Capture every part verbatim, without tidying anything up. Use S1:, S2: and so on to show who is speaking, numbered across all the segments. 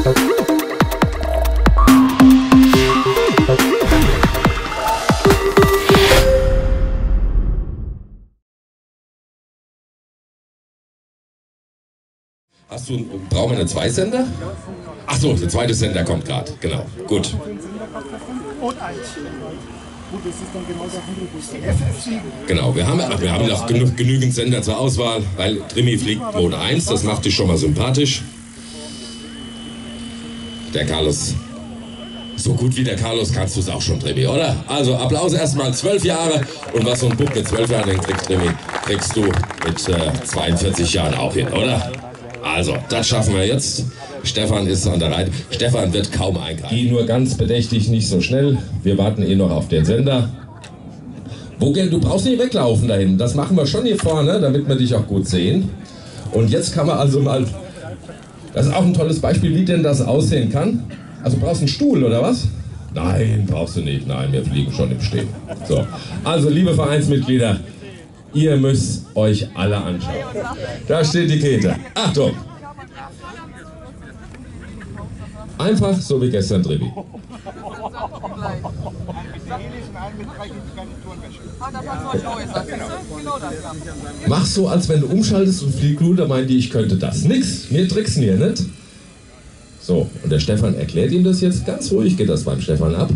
S1: Hast du, brauchen wir einen Zweisender? Ach so, der zweite Sender kommt gerade, genau, gut. Genau, wir haben, wir haben noch genü genügend Sender zur Auswahl, weil Trimi fliegt Mode eins, das macht dich schon mal sympathisch. Der Carlos, so gut wie der Carlos kannst du es auch schon, Trimi, oder? Also Applaus erstmal, zwölf Jahre, und was so ein Bub mit zwölf Jahren kriegt, Trimi, kriegst du mit äh, zweiundvierzig Jahren auch hin, oder? Also, das schaffen wir jetzt. Stefan ist an der Reihe. Stefan wird kaum eingreifen. Geh nur ganz bedächtig, nicht so schnell. Wir warten eh noch auf den Sender. Vogel, du brauchst nicht weglaufen dahin. Das machen wir schon hier vorne, damit wir dich auch gut sehen. Und jetzt kann man also mal... Das ist auch ein tolles Beispiel, wie denn das aussehen kann. Also brauchst du einen Stuhl, oder was? Nein, brauchst du nicht. Nein, wir fliegen schon im Stehen. So. Also, liebe Vereinsmitglieder, ihr müsst euch alle anschauen. Da steht die Käthe. Achtung! Einfach so wie gestern, Trimi. Mach so, als wenn du umschaltest und fliegst du, da meint die, ich könnte das. Nix, mir tricksen hier, nicht? So, und der Stefan erklärt ihm das jetzt. Ganz ruhig geht das beim Stefan ab.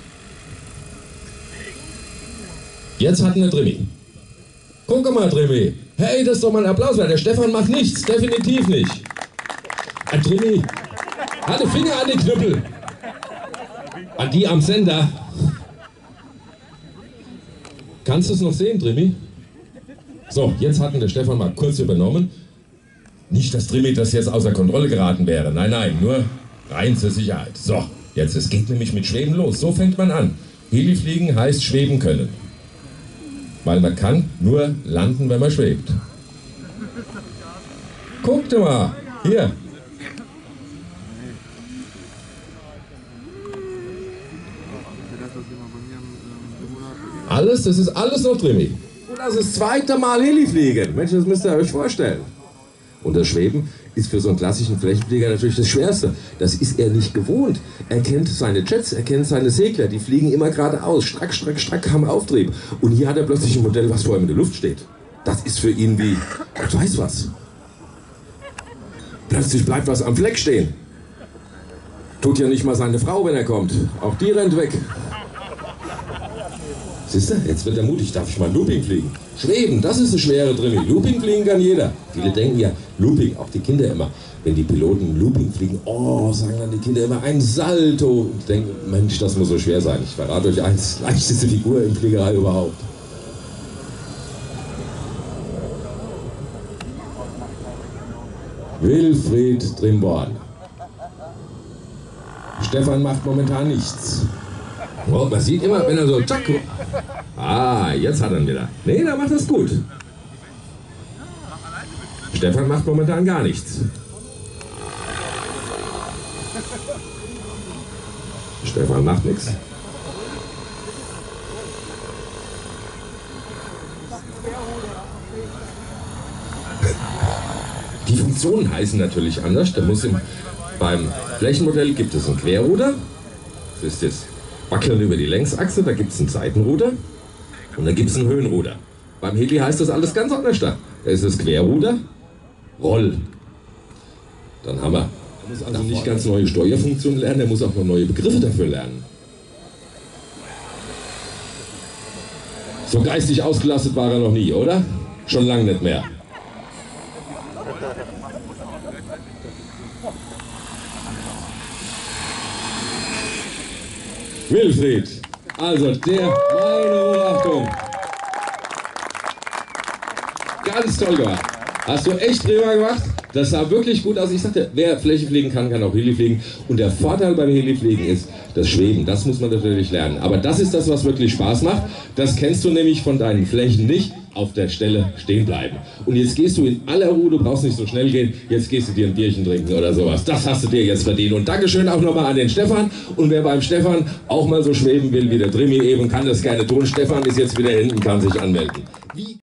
S1: Jetzt hatten wir Trimi. Guck mal, Trimi. Hey, das ist doch mal ein Applaus, weil der Stefan macht nichts. Definitiv nicht. Ein Trimi. Hat den Finger an den Knüppel. An die am Sender. Kannst du es noch sehen, Trimi? So, jetzt hatten der Stefan mal kurz übernommen. Nicht, dass Trimi das jetzt außer Kontrolle geraten wäre. Nein, nein, nur rein zur Sicherheit. So, jetzt, es geht nämlich mit Schweben los. So fängt man an. Helifliegen heißt schweben können. Weil man kann nur landen, wenn man schwebt. Guck dir mal, hier. Alles, das ist alles noch Trimi. Und das ist das zweite Mal Helifliegen. Mensch, das müsst ihr euch vorstellen. Und das Schweben ist für so einen klassischen Flächenflieger natürlich das Schwerste. Das ist er nicht gewohnt. Er kennt seine Jets, er kennt seine Segler, die fliegen immer geradeaus, strack, strack, strack, haben Auftrieb. Und hier hat er plötzlich ein Modell, was vor ihm in der Luft steht. Das ist für ihn wie, Gott weiß was. Plötzlich bleibt was am Fleck stehen. Tut ja nicht mal seine Frau, wenn er kommt. Auch die rennt weg. Siehst du, jetzt wird er mutig, darf ich mal Looping fliegen? Schweben, das ist eine schwere Trimi. Looping fliegen kann jeder. Viele denken ja, Looping, auch die Kinder immer, wenn die Piloten Looping fliegen, oh, sagen dann die Kinder immer ein Salto. Und denken, Mensch, das muss so schwer sein. Ich verrate euch eins, leichteste Figur in Fliegerei überhaupt. Wilfried Trimborn. Stefan macht momentan nichts. Oh, man sieht immer, wenn er so... Tschack, ah, jetzt hat er ihn wieder. Nee, der macht das gut. Stefan macht momentan gar nichts. Stefan macht nichts. Die Funktionen heißen natürlich anders. Da muss im, beim Flächenmodell gibt es ein Querruder. Das ist das Wackeln über die Längsachse. Da gibt es ein Seitenruder. Und dann gibt es ein Höhenruder. Beim Heli heißt das alles ganz anders da. Da ist das Querruder. Roll. Dann haben wir. Er muss also nicht ganz neue Steuerfunktionen lernen, er muss auch noch neue Begriffe dafür lernen. So geistig ausgelastet war er noch nie, oder? Schon lange nicht mehr. Wilfried, also der, meine Hochachtung. Ganz toll gemacht. Hast du echt prima gemacht? Das sah wirklich gut aus. Ich sagte, wer Fläche fliegen kann, kann auch Heli fliegen. Und der Vorteil beim Helifliegen ist das Schweben. Das muss man natürlich lernen. Aber das ist das, was wirklich Spaß macht. Das kennst du nämlich von deinen Flächen nicht. Auf der Stelle stehen bleiben. Und jetzt gehst du in aller Ruhe, du brauchst nicht so schnell gehen, jetzt gehst du dir ein Bierchen trinken oder sowas. Das hast du dir jetzt verdient. Und Dankeschön auch nochmal an den Stefan. Und wer beim Stefan auch mal so schweben will wie der Trimi eben, kann das gerne tun. Stefan ist jetzt wieder hinten, kann sich anmelden. Wie